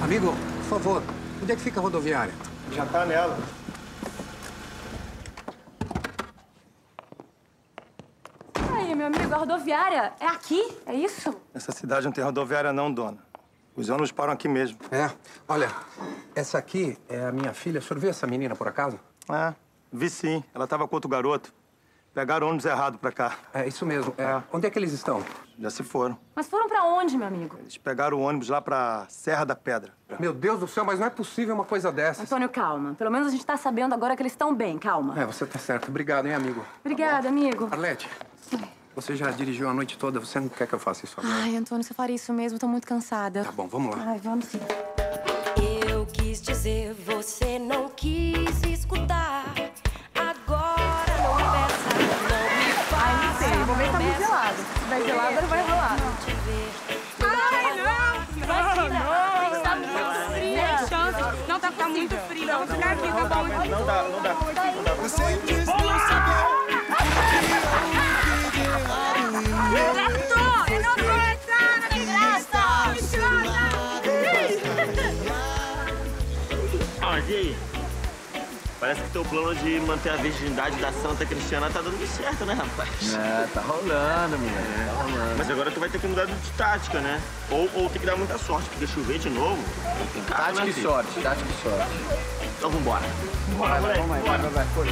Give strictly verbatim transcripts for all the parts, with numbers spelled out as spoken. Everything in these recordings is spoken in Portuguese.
Amigo, por favor, onde é que fica a rodoviária? Já tá nela. Aí, meu amigo, a rodoviária é aqui? É isso? Essa cidade não tem rodoviária não, dona. Os ônibus param aqui mesmo. É. Olha, essa aqui é a minha filha. O senhor viu essa menina, por acaso? É, vi sim. Ela tava com outro garoto. Pegaram o ônibus errado pra cá. É, isso mesmo. É. Onde é que eles estão? Já se foram. Mas foram pra onde, meu amigo? Eles pegaram o ônibus lá pra Serra da Pedra. Meu Deus do céu, mas não é possível uma coisa dessas. Antônio, calma. Pelo menos a gente tá sabendo agora que eles estão bem. Calma. É, você tá certo. Obrigado, hein, amigo? Obrigada, amigo. Arlete, você já dirigiu a noite toda. Você não quer que eu faça isso agora? Ai, Antônio, você faria isso mesmo. Tô muito cansada. Tá bom, vamos lá. Ai, vamos sim. Eu quis dizer, você não quis escutar. Agora não peça, não me faça. Ai, não sei. O momento tá muito gelado. Se tiver gelado, não vai rolar. Ai, não! Não, não! Tá muito fria. Sem chance. Não, tá, tá muito frio. Vamos ficar aqui, tá bom? Não dá, não dá. Você diz não saber. Renato, eu não vou entrar na desgraça! Ah, mas e aí? Parece que teu plano de manter a virgindade da Santa Cristiana tá dando certo, né, rapaz? É, tá rolando, moleque. Tá rolando. Mas agora tu vai ter que mudar de tática, né? Ou, ou tem que dar muita sorte, porque chover de novo... Tática e sorte, tática e sorte. Então vambora. Bora, moleque, vamos aí, vai, vai, vai. Foi.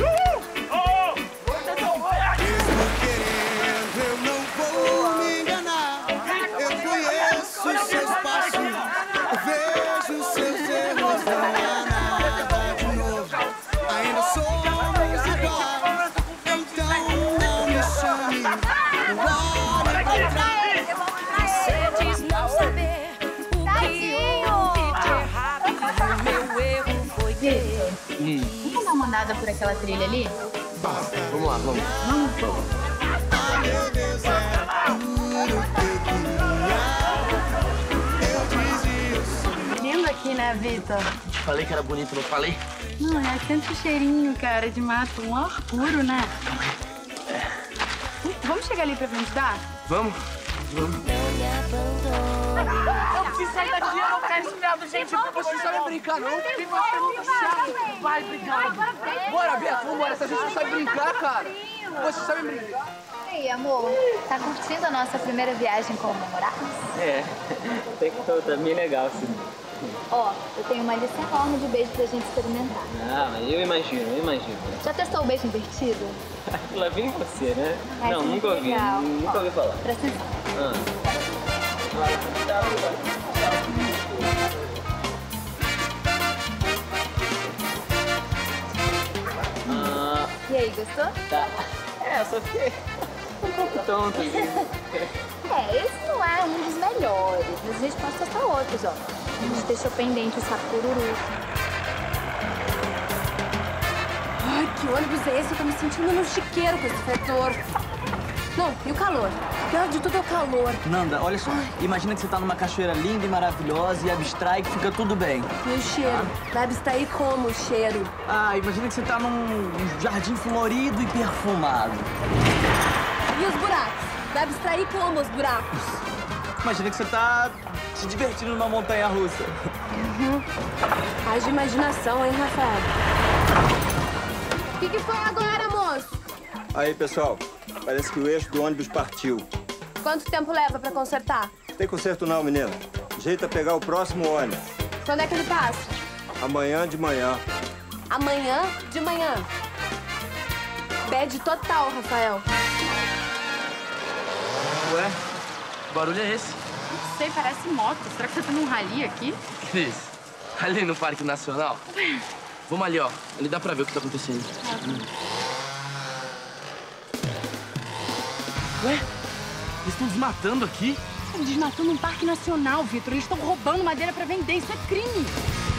Mesmo querendo, eu não vou me enganar. Eu conheço os seus passos, vejo os seus erros, não há nada de novo. Ainda somos iguais, então não me chame. Olha pra trás. Você diz não saber o que eu vi de errado. O meu erro foi ter. Vamos dar uma andada por aquela trilha ali? Vamos lá, vamos. Vamos, vamos. Ah, meu Deus, é tudo que eu queria. Eu fiz isso. Lindo aqui, né, Vitor? Falei que era bonito, não falei? Não, é tanto cheirinho, cara, de mato. Um ar puro, né? Vamos chegar ali pra frente dar? Vamos? Vamos. Não me abandone. Eu preciso sair daqui, eu não quero esse viado, gente. Vocês sabem brincar, não? Tem uma pergunta chata. Vai brincar. Bora, Beto, vambora. Essa gente não sabe brincar, cara. Vocês sabem brincar. E aí, amor, tá curtindo a nossa primeira viagem como namorados? É, tem que tá bem legal, sim. Ó, eu tenho uma lista enorme de beijos pra gente experimentar. Ah, mas eu imagino, eu imagino. Já testou o beijo invertido? Lá vem você, né? É, Não, sim, nunca ouvi, legal. nunca Ó, ouvi falar. Presta atenção. Ah. E aí, gostou? Tá. É, eu só fiquei um pouco tonto. Assim. É, esse não é um dos melhores, mas a gente pode testar outros, ó. A gente deixou pendente o sapururu. Ai, que ônibus é esse? Eu tô me sentindo no chiqueiro com esse fedor. Não, e o calor? O pior de tudo é o calor. Nanda, olha só. Imagina que você tá numa cachoeira linda e maravilhosa e abstrai que fica tudo bem. E o cheiro? Vai abstrair como o cheiro? Ah, imagina que você tá num jardim florido e perfumado. E os buracos? Vai abstrair como os buracos? Imagina que você tá se divertindo numa montanha-russa. Uhum. Faz de imaginação, hein, Rafael? O que, que foi agora, moço? Aí, pessoal. Parece que o eixo do ônibus partiu. Quanto tempo leva pra consertar? Tem conserto não, menina. O jeito é pegar o próximo ônibus. Quando é que ele passa? Amanhã de manhã. Amanhã de manhã. Bad total, Rafael. Ué, que barulho é esse? Não sei, parece moto. Será que você tá num rally aqui? Cris, ali no Parque Nacional. Vamos ali, ó. Ali dá pra ver o que tá acontecendo. Ué, eles estão desmatando aqui? Estão desmatando um parque nacional, Vitor. Eles estão roubando madeira pra vender. Isso é crime.